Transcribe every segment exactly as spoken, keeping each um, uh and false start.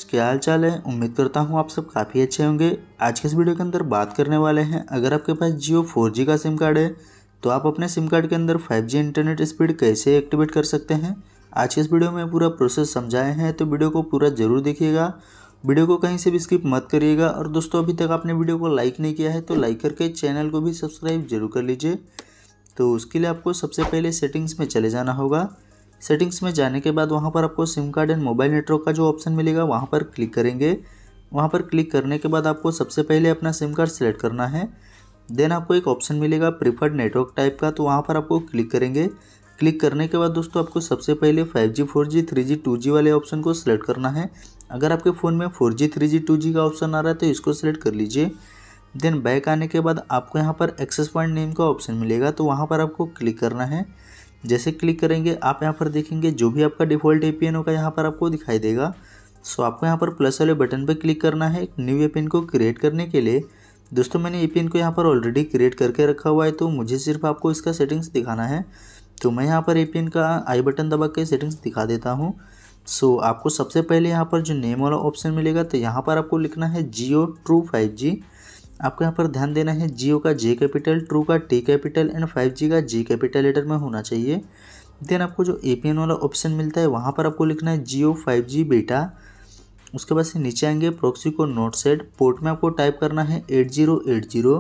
क्या हाल चाल है। उम्मीद करता हूँ आप सब काफ़ी अच्छे होंगे। आज के इस वीडियो के अंदर बात करने वाले हैं, अगर आपके पास जियो फोर जी का सिम कार्ड है तो आप अपने सिम कार्ड के अंदर फाइव जी इंटरनेट स्पीड कैसे एक्टिवेट कर सकते हैं। आज के इस वीडियो में पूरा प्रोसेस समझाए हैं, तो वीडियो को पूरा ज़रूर देखिएगा। वीडियो को कहीं से भी स्किप मत करिएगा। और दोस्तों, अभी तक आपने वीडियो को लाइक नहीं किया है तो लाइक करके चैनल को भी सब्सक्राइब जरूर कर लीजिए। तो उसके लिए आपको सबसे पहले सेटिंग्स में चले जाना होगा। सेटिंग्स में जाने के बाद वहाँ पर आपको SIM card and mobile network का जो ऑप्शन मिलेगा वहाँ पर क्लिक करेंगे। वहाँ पर क्लिक करने के बाद आपको सबसे पहले अपना सिम कार्ड सेलेक्ट करना है। देन आपको एक ऑप्शन मिलेगा प्रीफर्ड नेटवर्क टाइप का, तो वहाँ पर आपको क्लिक करेंगे। क्लिक करने के बाद दोस्तों आपको सबसे पहले five G, four G, three G, two G वाले ऑप्शन को सिलेक्ट करना है। अगर आपके फ़ोन में four G, three G, two G का ऑप्शन आ रहा है तो इसको सिलेक्ट कर लीजिए। देन बैक आने के बाद आपको यहाँ पर एक्सेस पॉइंट नेम का ऑप्शन मिलेगा, तो वहाँ पर आपको क्लिक करना है। जैसे क्लिक करेंगे आप यहाँ पर देखेंगे जो भी आपका डिफ़ॉल्ट एपीएन होगा यहाँ पर आपको दिखाई देगा। सो आपको यहाँ पर प्लस वाले बटन पर क्लिक करना है एक न्यू एपीएन को क्रिएट करने के लिए। दोस्तों, मैंने एपीएन को यहाँ पर ऑलरेडी क्रिएट करके रखा हुआ है, तो मुझे सिर्फ आपको इसका सेटिंग्स दिखाना है। तो मैं यहाँ पर एपीएन का आई बटन दबा के सेटिंग्स दिखा देता हूँ। सो आपको सबसे पहले यहाँ पर जो नेम वाला ऑप्शन मिलेगा तो यहाँ पर आपको लिखना है जियो ट्रू फाइव जी। आपको यहाँ पर ध्यान देना है जियो का जे कैपिटल, ट्रू का T capital and five G का जी कैपिटल लेटर में होना चाहिए। देन आपको जो एपीएन वाला ऑप्शन मिलता है वहाँ पर आपको लिखना है जियो फाइव जी बेटा। उसके बाद से नीचे आएंगे प्रॉक्सी को नोट सेट, पोर्ट में आपको टाइप करना है eight zero eight zero.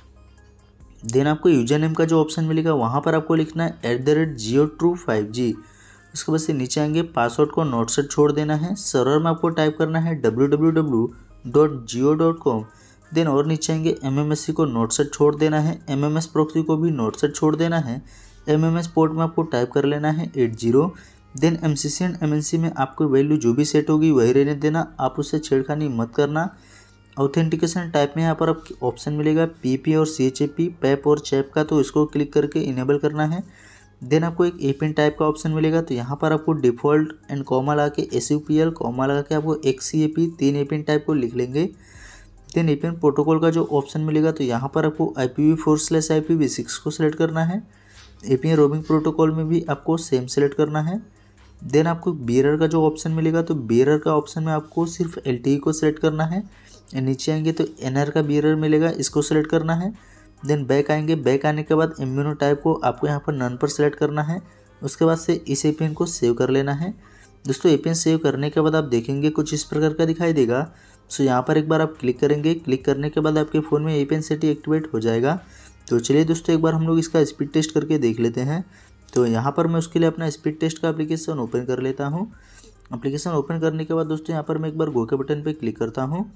Then आपको यूजर नेम का जो ऑप्शन मिलेगा वहाँ पर आपको लिखना है at the rate Jio true five G. उसके बाद से नीचे आएंगे पासवर्ड को नोट सेट छोड़ देना है। सर्वर में आपको टाइप करना है W W W dot Jio dot com. Then और नीचे आएंगे एम एम एस सी को नोट सेट छोड़ देना है। एम एम एस प्रॉक्सी को भी नोट सेट छोड़ देना है। एम एम एस पोर्ट में आपको टाइप कर लेना है eight zero. Then M C C and M N C में आपको वैल्यू जो भी सेट होगी वही रहने देना, आप उससे छेड़खानी मत करना। ऑथेंटिकेशन टाइप में यहाँ पर आपको ऑप्शन मिलेगा पी पी और C H A P, PAP और चैप का, तो इसको क्लिक करके इनेबल करना है। देन आपको एक एपीएन टाइप का ऑप्शन मिलेगा, तो यहाँ पर आपको डिफ़ॉल्ट एंड कॉमा लगा के S U P L comma लगा के आपको एक्स सी ए पी तीन एपीएन टाइप को लिख लेंगे। देन एपीएन प्रोटोकॉल का जो ऑप्शन मिलेगा तो यहाँ पर आपको I P V four slash I P V six को सिलेक्ट करना है। एपीएन रोमिंग प्रोटोकॉल में भी आपको सेम सेलेक्ट करना है। देन आपको बियरर का जो ऑप्शन मिलेगा तो बियरर का ऑप्शन में आपको सिर्फ एल टी ई को सिलेक्ट करना है। नीचे आएंगे तो एन आर का बियरर मिलेगा, इसको सिलेक्ट करना है। देन बैक आएंगे, बैक आने के बाद इम्यूनो टाइप को आपको यहाँ पर नन पर सेलेक्ट करना है। उसके बाद से इस एपीएन को सेव कर लेना है। दोस्तों, एपीएन सेव करने के बाद आप देखेंगे कुछ इस प्रकार का दिखाई देगा। सो यहाँ पर एक बार आप क्लिक करेंगे। क्लिक करने के बाद आपके फ़ोन में एपीएन सेटिंग एक्टिवेट हो जाएगा। तो चलिए दोस्तों, एक बार हम लोग इसका स्पीड टेस्ट करके देख लेते हैं। तो यहाँ पर मैं उसके लिए अपना स्पीड टेस्ट का एप्लीकेशन ओपन कर लेता हूँ। एप्लीकेशन ओपन करने के बाद दोस्तों यहाँ पर मैं एक बार गो के बटन पर क्लिक करता हूँ।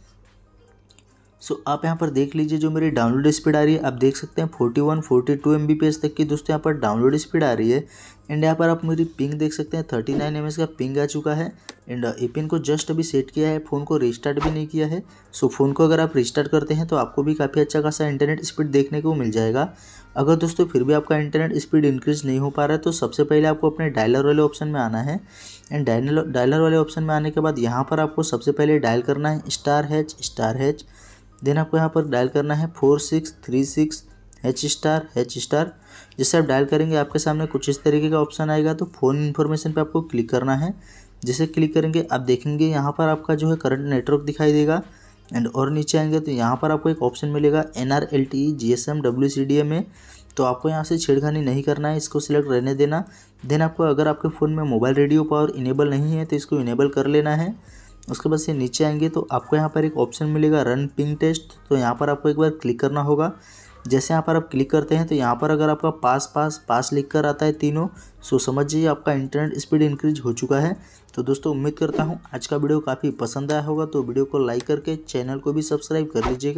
सो so, आप यहाँ पर देख लीजिए जो मेरी डाउनलोड स्पीड आ रही है, आप देख सकते हैं forty one, forty two M B P S तक की दोस्तों यहाँ पर डाउनलोड स्पीड आ रही है। एंड यहाँ पर आप मेरी पिंग देख सकते हैं थर्टी नाइन एम एस का पिंग आ चुका है। एंड एपीएन को जस्ट अभी सेट किया है, फ़ोन को रिस्टार्ट भी नहीं किया है। सो so, फ़ोन को अगर आप रिस्टार्ट करते हैं तो आपको भी काफ़ी अच्छा खासा इंटरनेट स्पीड देखने को मिल जाएगा। अगर दोस्तों फिर भी आपका इंटरनेट स्पीड इंक्रीज़ नहीं हो पा रहा है तो सबसे पहले आपको अपने डायलर वाले ऑप्शन में आना है। एंड डायलर डायलर वाले ऑप्शन में आने के बाद यहाँ पर आपको सबसे पहले डायल करना है star hash star hash. Then आपको यहाँ पर डायल करना है four six three six H star H star. जैसे आप डायल करेंगे आपके सामने कुछ इस तरीके का ऑप्शन आएगा, तो फ़ोन इन्फॉर्मेशन पे आपको क्लिक करना है। जैसे क्लिक करेंगे आप देखेंगे यहाँ पर आपका जो है करंट नेटवर्क दिखाई देगा। एंड और नीचे आएंगे तो यहाँ पर आपको एक ऑप्शन मिलेगा N R L T E G S M W C D A में, तो आपको यहाँ से छेड़खानी नहीं करना है, इसको सिलेक्ट रहने देना। देन आपको अगर आपके फ़ोन में मोबाइल रेडियो पावर इनेबल नहीं है तो इसको इनेबल कर लेना है। उसके बाद से नीचे आएंगे तो आपको यहाँ पर एक ऑप्शन मिलेगा रन पिंग टेस्ट, तो यहाँ पर आपको एक बार क्लिक करना होगा। जैसे यहाँ पर आप क्लिक करते हैं तो यहाँ पर अगर आपका पास पास पास लिख कर आता है तीनों, सो समझ जाइए आपका इंटरनेट स्पीड इंक्रीज हो चुका है। तो दोस्तों, उम्मीद करता हूँ आज का वीडियो काफ़ी पसंद आया होगा, तो वीडियो को लाइक करके चैनल को भी सब्सक्राइब कर लीजिएगा।